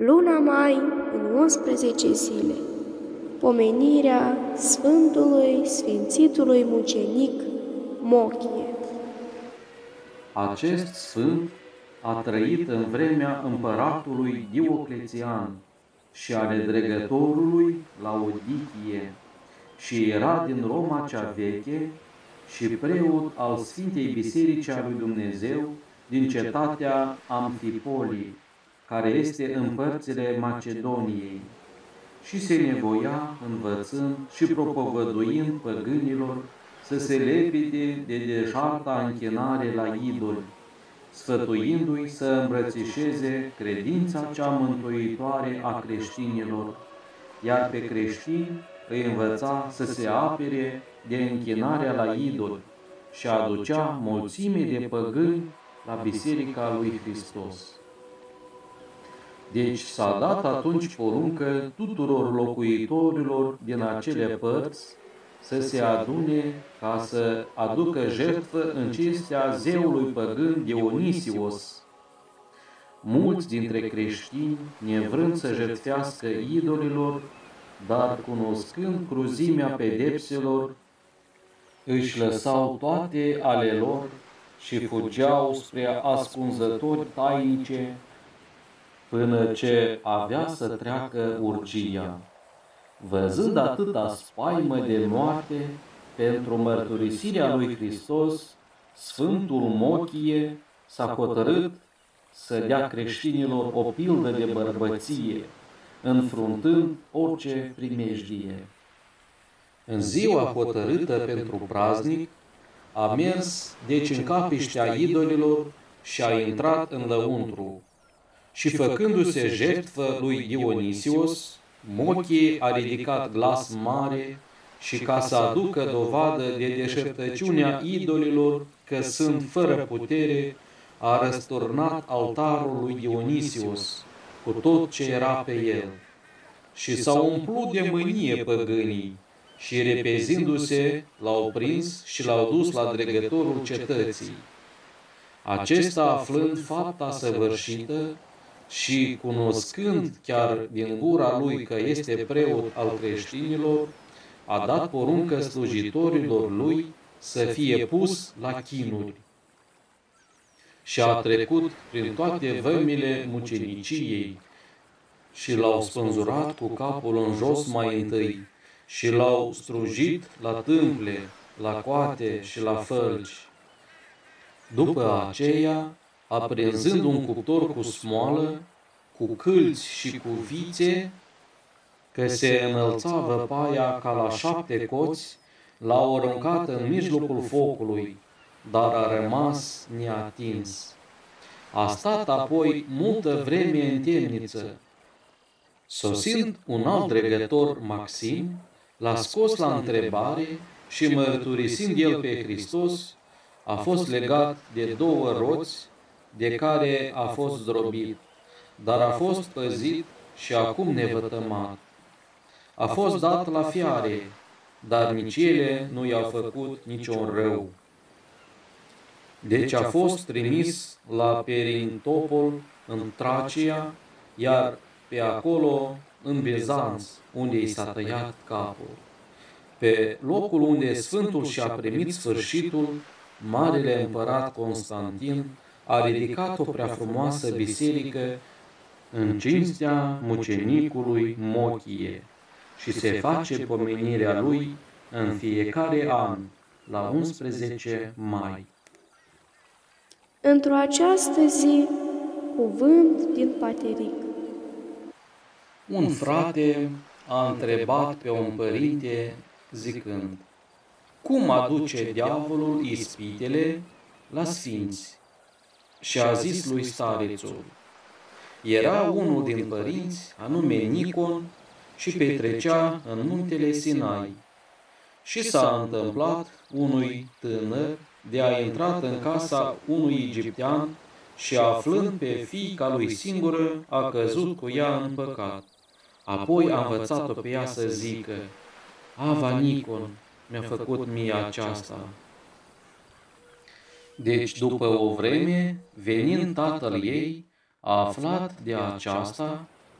Luna mai, în 11 zile, pomenirea Sfântului Sfințitului Mucenic Mochie. Acest sfânt a trăit în vremea împăratului Dioclețian și ale dregătorului Laodichie și era din Roma cea veche și preot al Sfintei Biserici a lui Dumnezeu din cetatea Amfipolii, care este în părțile Macedoniei, și se nevoia învățând și propovăduind păgânilor să se lepide de deșarta închinare la idoli, sfătuindu-i să îmbrățișeze credința cea mântuitoare a creștinilor, iar pe creștini îi învăța să se apere de închinarea la idoli și aducea mulțime de păgâni la Biserica lui Hristos. Deci s-a dat atunci poruncă tuturor locuitorilor din acele părți să se adune ca să aducă jertfă în cinstea zeului păgân Dionisios. Mulți dintre creștini, nevrând să jertfească idolilor, dar cunoscând cruzimea pedepselor, își lăsau toate ale lor și fugeau spre ascunzători tainice, până ce avea să treacă urgia. Văzând atâta spaimă de moarte pentru mărturisirea lui Hristos, Sfântul Mochie s-a hotărât să dea creștinilor o pildă de bărbăție, înfruntând orice primejdie. În ziua hotărâtă pentru praznic, a mers deci în capiștea idolilor și a intrat în lăuntru. Și făcându-se jertfă lui Dionisios, Mochie a ridicat glas mare și ca să aducă dovadă de deșertăciunea idolilor că sunt fără putere, a răsturnat altarul lui Dionisios cu tot ce era pe el. Și s-au umplut de mânie păgânii și repezindu-se l-au prins și l-au dus la dregătorul cetății. Acesta, aflând fapta săvârșită și cunoscând chiar din gura lui că este preot al creștinilor, a dat poruncă slujitorilor lui să fie pus la chinuri. Și a trecut prin toate vămile muceniciei și l-au spânzurat cu capul în jos mai întâi și l-au strujit la tâmple, la coate și la fălci. După aceea, aprinzând un cuptor cu smoală, cu câlți și cu vițe, că se înălța văpaia ca la 7 coți, l-au aruncat în mijlocul focului, dar a rămas neatins. A stat apoi multă vreme în temniță. Sosind un alt dregător, Maxim, l-a scos la întrebare și, mărturisind el pe Hristos, a fost legat de 2 roți, de care a fost zdrobit, dar a fost păzit și acum nevătămat. A fost dat la fiare, dar nici ele nu i-au făcut niciun rău. Deci a fost trimis la Perintopol, în Tracia, iar pe acolo în Bizanț, unde i s-a tăiat capul. Pe locul unde Sfântul și-a primit sfârșitul, Marele Împărat Constantin a ridicat o prea frumoasă biserică în cinstea mucenicului Mochie și se face pomenirea lui în fiecare an, la 11 mai. Într-o această zi, cuvânt din Pateric. Un frate a întrebat pe un părinte zicând: cum aduce diavolul ispitele la sfinți? Și a zis lui starețul: era unul din părinți, anume Nicon, și petrecea în muntele Sinai. Și s-a întâmplat unui tânăr de a intra în casa unui egiptean și, aflând pe fiica lui singură, a căzut cu ea în păcat. Apoi a învățat-o pe ea să zică: Ava Nicon mi-a făcut mie aceasta. Deci, după o vreme, venind tatăl ei, a aflat de aceasta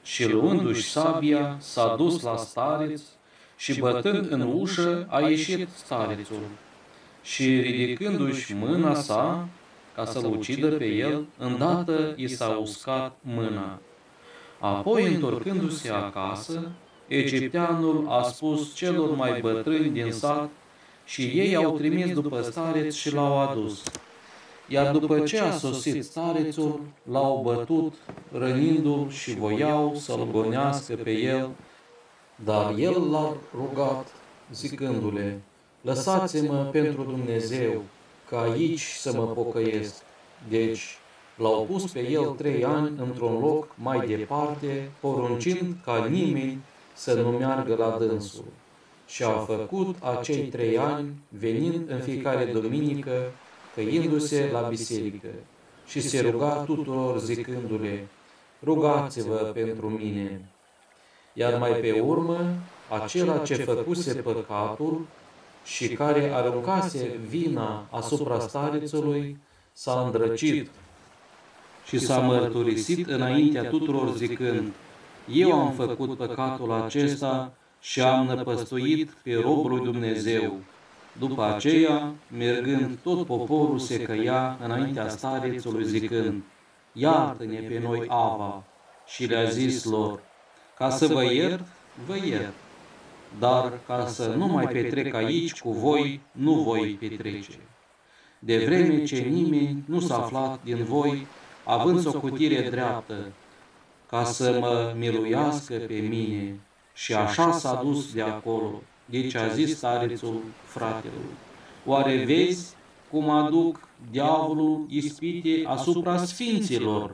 și luându-și sabia, s-a dus la stareț și bătând în ușă a ieșit starețul. Și ridicându-și mâna sa, ca să-l ucidă pe el, îndată i s-a uscat mâna. Apoi, întorcându-se acasă, egipteanul a spus celor mai bătrâni din sat și ei au trimis după stareț și l-au adus. Iar după ce a sosit starețul, l-au bătut, rănindu-l și voiau să-l gonească pe el, dar el l-a rugat, zicându-le: lăsați-mă pentru Dumnezeu, că aici să mă pocăiesc. Deci l-au pus pe el 3 ani într-un loc mai departe, poruncind ca nimeni să nu meargă la dânsul. Și a făcut acei 3 ani, venind în fiecare duminică, căindu-se la biserică, și se ruga tuturor zicându-le: rugați-vă pentru mine. Iar mai pe urmă, acela ce făcuse păcatul și care aruncase vina asupra starețului, s-a îndrăcit și s-a mărturisit înaintea tuturor zicând: eu am făcut păcatul acesta și am năpăstuit pe robul lui Dumnezeu. După aceea, mergând, tot poporul se căia înaintea starețului zicând: iartă-ne pe noi, Ava. Și le-a zis lor: ca să vă iert, vă iert, dar ca să nu mai petrec aici cu voi, nu voi petrece. De vreme ce nimeni nu s-a aflat din voi, având socotire dreaptă, ca să mă miluiască pe mine. Și așa s-a dus de acolo. Deci a zis starețul fratelui: oare vezi cum aduc diavolul ispite asupra sfinților?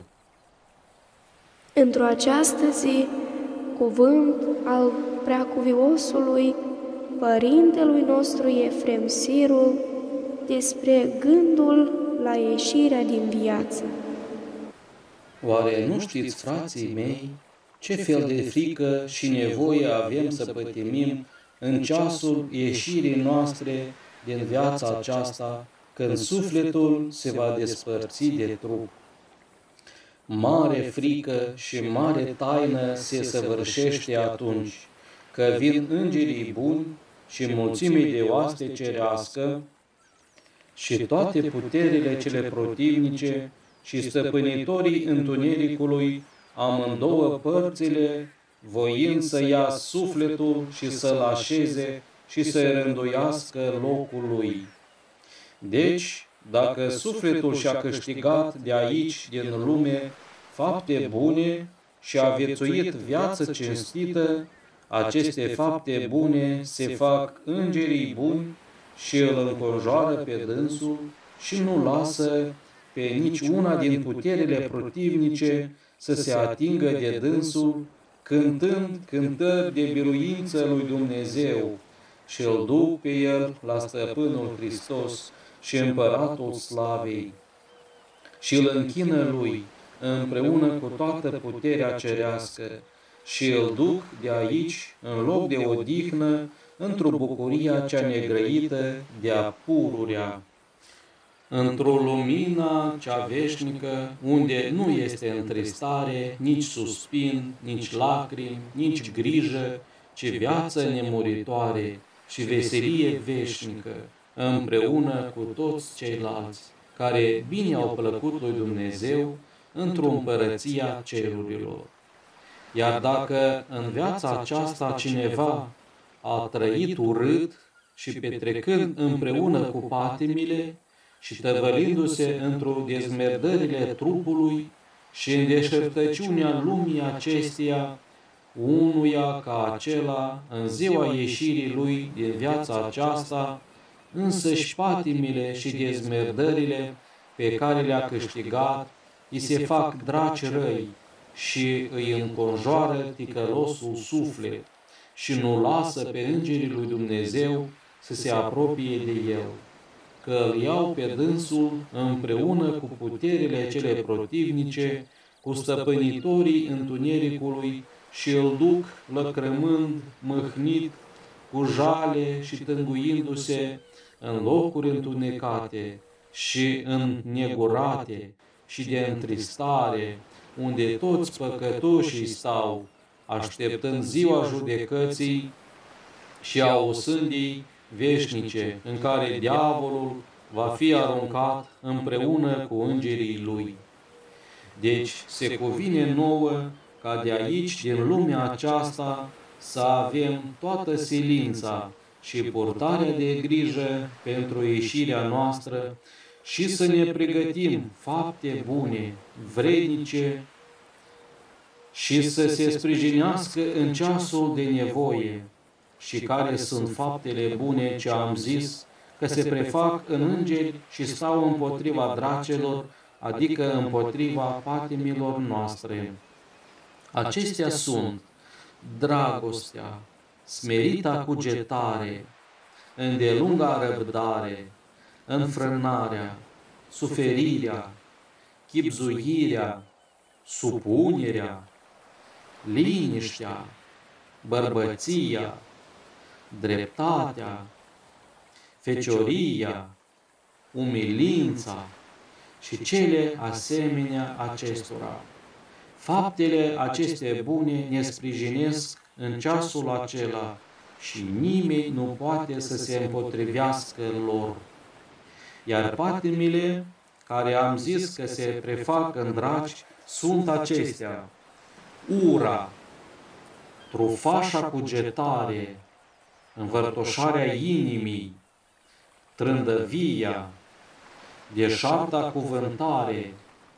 Într-o această zi, cuvânt al preacuviosului părintelui nostru Efrem Sirul despre gândul la ieșirea din viață. Oare nu știți, frații mei, ce fel de frică și nevoie avem să pătimim în ceasul ieșirii noastre din viața aceasta, când sufletul se va despărți de trup? Mare frică și mare taină se săvârșește atunci, că vin îngerii buni și mulțimii de oaste cerească și toate puterile cele protivnice și stăpânitorii întunericului, amândouă părțile, voind să ia sufletul și să-l așeze și să-i rânduiască locul lui. Deci, dacă sufletul și-a câștigat de aici, din lume, fapte bune și a viețuit viață cinstită, aceste fapte bune se fac îngerii buni și îl înconjoară pe dânsul și nu lasă pe nici una din puterile protivnice să se atingă de dânsul, cântând cântări de biruință lui Dumnezeu, și îl duc pe el la Stăpânul Hristos și Împăratul Slavei și îl închină lui împreună cu toată puterea cerească și îl duc de aici în loc de odihnă într-o bucuria cea negrăită de-a pururea, într-o lumină cea veșnică, unde nu este întristare, nici suspin, nici lacrimi, nici grijă, ci viață nemuritoare și veselie veșnică, împreună cu toți ceilalți, care bine au plăcut lui Dumnezeu într-o împărăția cerurilor. Iar dacă în viața aceasta cineva a trăit urât și petrecând împreună cu patimile și tăvălindu-se într-o dezmerdările trupului și în deșertăciunea lumii acesteia, unuia ca acela, în ziua ieșirii lui din viața aceasta, însăși patimile și dezmerdările pe care le-a câștigat îi se fac draci răi și îi înconjoară ticălosul suflet și nu lasă pe îngerii lui Dumnezeu să se apropie de el, că îl iau pe dânsul împreună cu puterile cele protivnice, cu stăpânitorii întunericului și îl duc lăcrămând, mâhnit, cu jale și tânguindu-se în locuri întunecate și înnegurate și de întristare, unde toți păcătoșii stau, așteptând ziua judecății și a osândii veșnice, în care diavolul va fi aruncat împreună cu îngerii lui. Deci se cuvine nouă ca de aici, din lumea aceasta, să avem toată silința și purtarea de grijă pentru ieșirea noastră și să ne pregătim fapte bune, vrednice și să se sprijinească în ceasul de nevoie. Și care sunt faptele bune ce am zis, că se prefac în îngeri și stau împotriva dracelor, adică împotriva patimilor noastre. Acestea sunt dragostea, smerita cugetare, îndelunga răbdare, înfrânarea, suferirea, chibzuirea, supunerea, liniștea, bărbăția, dreptatea, fecioria, umilința și cele asemenea acestora. Faptele acestea bune ne sprijinesc în ceasul acela și nimeni nu poate să se împotrivească lor. Iar patimile care am zis că se prefac în draci sunt acestea: ura, trufașa cugetare, învărtoșarea inimii, trândăvia, deșarta cuvântare,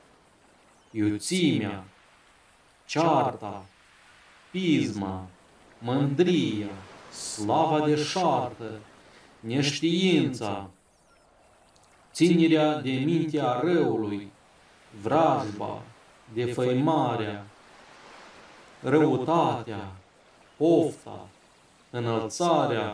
iuțimea, cearta, pisma, mândria, slava deșartă, neștiința, ținerea de mintea răului, vrajba, defăimarea, răutatea, pofta, înălțarea,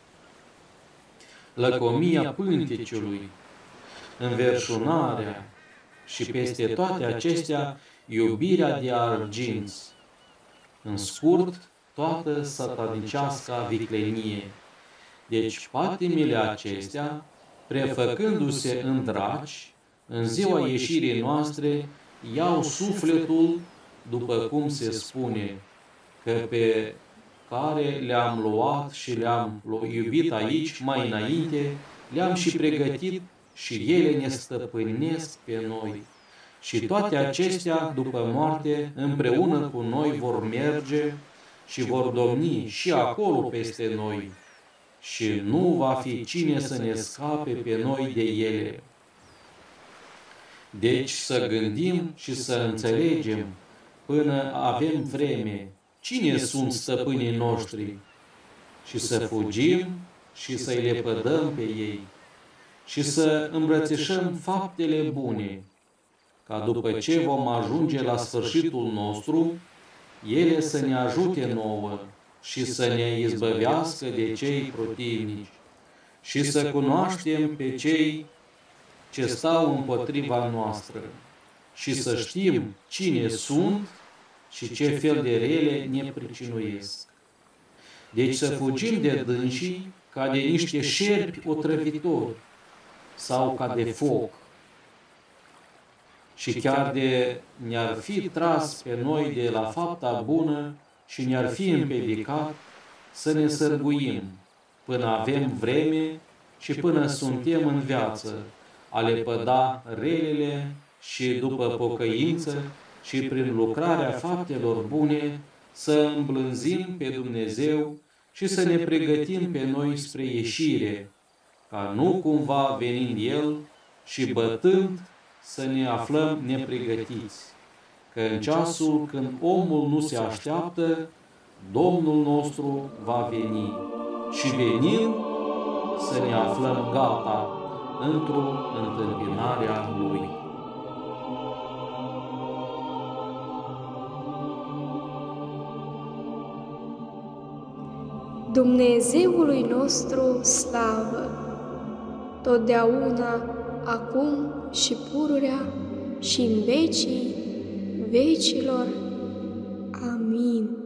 lăcomia pânteciului, înverșunarea și peste toate acestea iubirea de arginți. În scurt, toată satanicească viclenie. Deci patimile acestea, prefăcându-se în draci, în ziua ieșirii noastre, iau sufletul, după cum se spune, că pe care le-am luat și le-am iubit aici mai înainte, le-am și pregătit și ele ne stăpânesc pe noi. Și toate acestea, după moarte, împreună cu noi vor merge și vor domni și acolo peste noi. Și nu va fi cine să ne scape pe noi de ele. Deci să gândim și să înțelegem până avem vreme cine sunt stăpânii noștri și să fugim și să-i lepădăm pe ei și să îmbrățișăm faptele bune, ca după ce vom ajunge la sfârșitul nostru, ele să ne ajute nouă și să ne izbăvească de cei protivnici și să cunoaștem pe cei ce stau împotriva noastră și să știm cine sunt și ce fel de rele ne pricinuiesc. Deci să fugim de dânsii ca de niște șerpi otrăvitori sau ca de foc. Și chiar de ne-ar fi tras pe noi de la fapta bună și ne-ar fi împiedicat să ne sărguim până avem vreme și până suntem în viață, a lepăda relele și după pocăință și prin lucrarea faptelor bune să îmblânzim pe Dumnezeu și să ne pregătim pe noi spre ieșire, ca nu cumva venind El și bătând să ne aflăm nepregătiți, că în ceasul când omul nu se așteaptă, Domnul nostru va veni și venind să ne aflăm gata într-o întâmpinarea Lui. Dumnezeului nostru slavă, totdeauna, acum și pururea și în vecii vecilor. Amin.